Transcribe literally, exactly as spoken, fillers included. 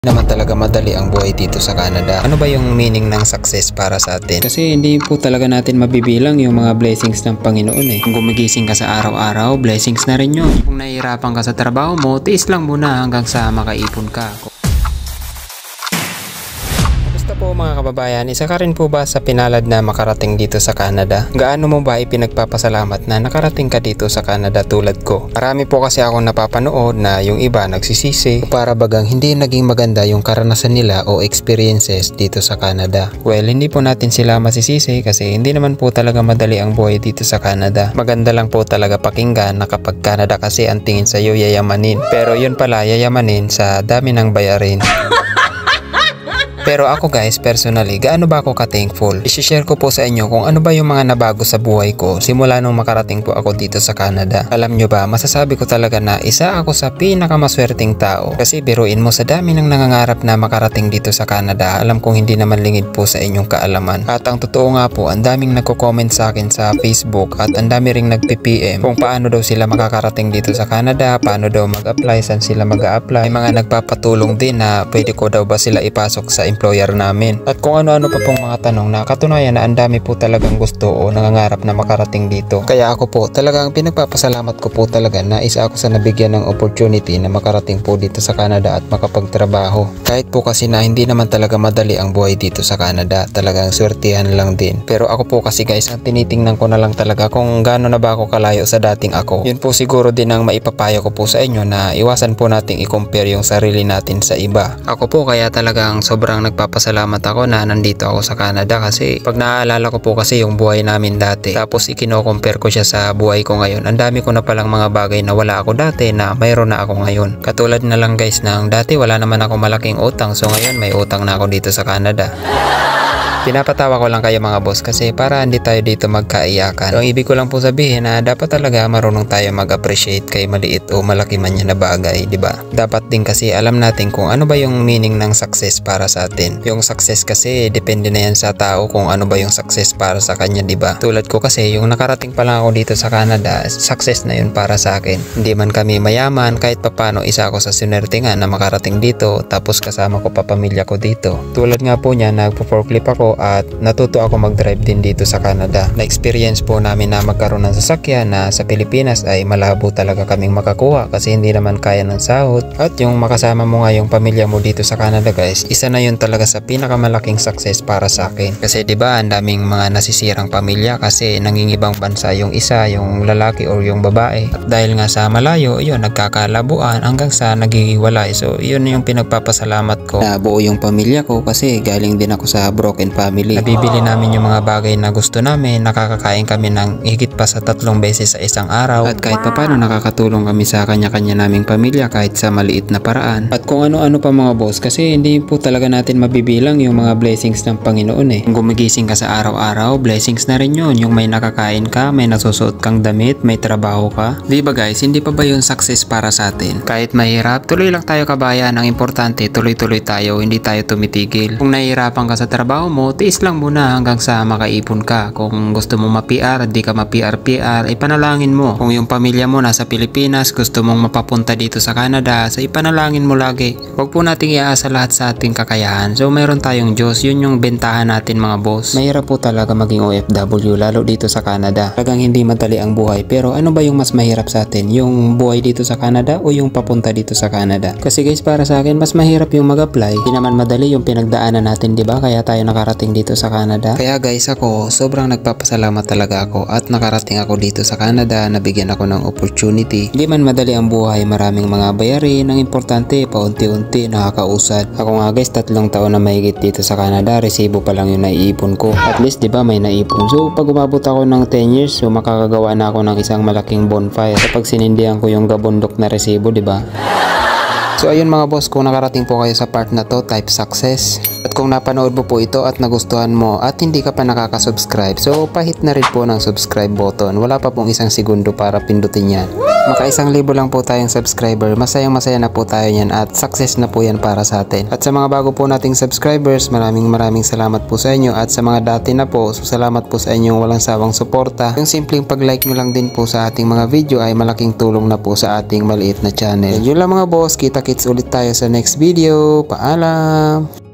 Naman talaga madali ang buhay dito sa Canada. Ano ba yung meaning ng success para sa atin? Kasi hindi po talaga natin mabibilang yung mga blessings ng Panginoon eh. Kung gumigising ka sa araw-araw, blessings na rin yun. Kung nahihirapan ka sa trabaho mo, tiis lang muna hanggang sa makaipon ka. Po mga kababayan, isa ka rin po ba sa pinalad na makarating dito sa Canada? Gaano mo ba ipinagpapasalamat na nakarating ka dito sa Canada tulad ko? Marami po kasi akong napapanood na yung iba nagsisisi para bagang hindi naging maganda yung karanasan nila o experiences dito sa Canada. Well, hindi po natin sila masisisi kasi hindi naman po talaga madali ang buhay dito sa Canada. Maganda lang po talaga pakinggan na kapag Canada kasi ang tingin sa iyo yayamanin. Pero yun pala yayamanin sa dami ng bayarin. Pero ako guys, personally, gaano ba ako ka-thankful? I-share ko po sa inyo kung ano ba yung mga nabago sa buhay ko simula nung makarating po ako dito sa Canada. Alam nyo ba, masasabi ko talaga na isa ako sa pinakamaswerteng tao. Kasi biruin mo sa dami ng nangangarap na makarating dito sa Canada, alam kong hindi naman lingid po sa inyong kaalaman. At ang totoo nga po, ang daming nagko-comment sa akin sa Facebook at ang dami ring nagpi-P M kung paano daw sila makakarating dito sa Canada, paano daw mag-apply, saan sila mag-a-apply. May mga nagpapatulong din na pwede ko daw ba sila ipasok sa employer namin. At kung ano-ano pa pong mga tanong na katunayan na ang dami po talagang gusto o nangangarap na makarating dito. Kaya ako po talagang pinagpapasalamat ko po talaga na isa ako sa nabigyan ng opportunity na makarating po dito sa Canada at makapagtrabaho. Kahit po kasi na hindi naman talaga madali ang buhay dito sa Canada, talagang swertihan lang din. Pero ako po kasi guys, ang tinitingnan ko na lang talaga kung gaano na ba ako kalayo sa dating ako. Yun po siguro din ang maipapayo ko po sa inyo na iwasan po nating i-compare yung sarili natin sa iba. Ako po kaya talagang sobrang nagpapasalamat ako na nandito ako sa Canada kasi pag naaalala ko po kasi yung buhay namin dati tapos ikino-compare ko siya sa buhay ko ngayon, ang dami ko na palang mga bagay na wala ako dati na mayroon na ako ngayon. Katulad na lang guys ng dati wala naman ako malaking utang, so ngayon may utang na ako dito sa Canada. Pinapatawa ko lang kayo mga boss kasi para hindi tayo dito magkaiyakan. So, ang ibig ko lang po sabihin na dapat talaga marunong tayo mag-appreciate kay maliit o malaki man yan na bagay, di ba? Dapat din kasi alam natin kung ano ba yung meaning ng success para sa atin. Yung success kasi depende na yan sa tao kung ano ba yung success para sa kanya, di ba? Tulad ko kasi yung nakarating pa lang ako dito sa Canada, success na yun para sa akin. Hindi man kami mayaman, kahit papano isa ako sa sinertingan na makarating dito tapos kasama ko pa pamilya ko dito. Tulad nga po niya, nagpo-forklift ako at natuto ako mag-drive din dito sa Canada. Na-experience po namin na magkaroon ng sasakyan na sa Pilipinas ay malabo talaga kaming makakuha kasi hindi naman kaya ng sahod. At yung makasama mo nga yung pamilya mo dito sa Canada guys, isa na yun talaga sa pinakamalaking success para sa akin. Kasi diba ang daming mga nasisirang pamilya kasi nangingibang bansa yung isa, yung lalaki or yung babae. At dahil nga sa malayo, yun nagkakalabuan hanggang sa nagigiwalay. So yun yung pinagpapasalamat ko na buo yung pamilya ko kasi galing din ako sa broken family. Nabibili namin yung mga bagay na gusto namin, nakakakain kami ng higit pa sa tatlong beses sa isang araw at kahit papano nakakatulong kami sa kanya-kanya naming pamilya kahit sa maliit na paraan. At kung ano-ano pa mga boss kasi hindi po talaga natin mabibilang yung mga blessings ng Panginoon eh. Kung gumigising ka sa araw-araw, blessings na rin yun. Yung may nakakain ka, may nasusuot kang damit, may trabaho ka. Di ba guys, hindi pa ba yun success para sa atin? Kahit mahirap, tuloy lang tayo kabayan. Ang importante, tuloy-tuloy tayo, hindi tayo tumitigil. Kung nahihirapan ka sa trabaho mo, tiis lang muna hanggang sa makaipon ka. Kung gusto mo ma-P R, di ka ma-P R P R, ipanalangin mo. Kung yung pamilya mo nasa Pilipinas, gusto mong mapapunta dito sa Canada, so ipanalangin mo lagi. Huwag po nating iaasa lahat sa ating kakayahan. So mayroon tayong Diyos, yun yung bentahan natin mga boss. Mahirap po talaga maging O F W lalo dito sa Canada. Talagang hindi madali ang buhay. Pero ano ba yung mas mahirap sa atin? Yung buhay dito sa Canada o yung papunta dito sa Canada? Kasi guys, para sa akin, mas mahirap yung mag-apply. Hindi naman madali yung pinagdaanan natin, di ba? Kaya tayo nakarating dito sa Canada. Kaya guys, ako sobrang nagpapasalamat talaga ako at nakarating ako dito sa Canada, nabigyan ako ng opportunity. Hindi man madali ang buhay, maraming mga bayarin. Ang importante, paunti-unti nakakausad. Ako nga guys, tatlong taon na mahigit dito sa Canada, resibo pa lang yung naiipon ko. At least, di ba, may naipon. So, pag umabot ako ng ten years, so makakagawa na ako ng isang malaking bonfire kapag sinindihan ko yung gabundok na resibo, di ba? So ayun mga boss, kung nakarating po kayo sa part na to, type success. At kung napanood mo po ito at nagustuhan mo at hindi ka pa nakaka-subscribe, so pahit na rin po ng subscribe button. Wala pa pong isang segundo para pindutin yan. Maka isang libo lang po tayong subscriber, masayang masaya na po tayo yan at success na po yan para sa atin. At sa mga bago po nating subscribers, maraming maraming salamat po sa inyo, at sa mga dati na po, so salamat po sa inyong walang sawang suporta. Yung simpleng pag-like nyo lang din po sa ating mga video ay malaking tulong na po sa ating maliit na channel. Yun lang mga boss, kita-kits ulit tayo sa next video. Paalam!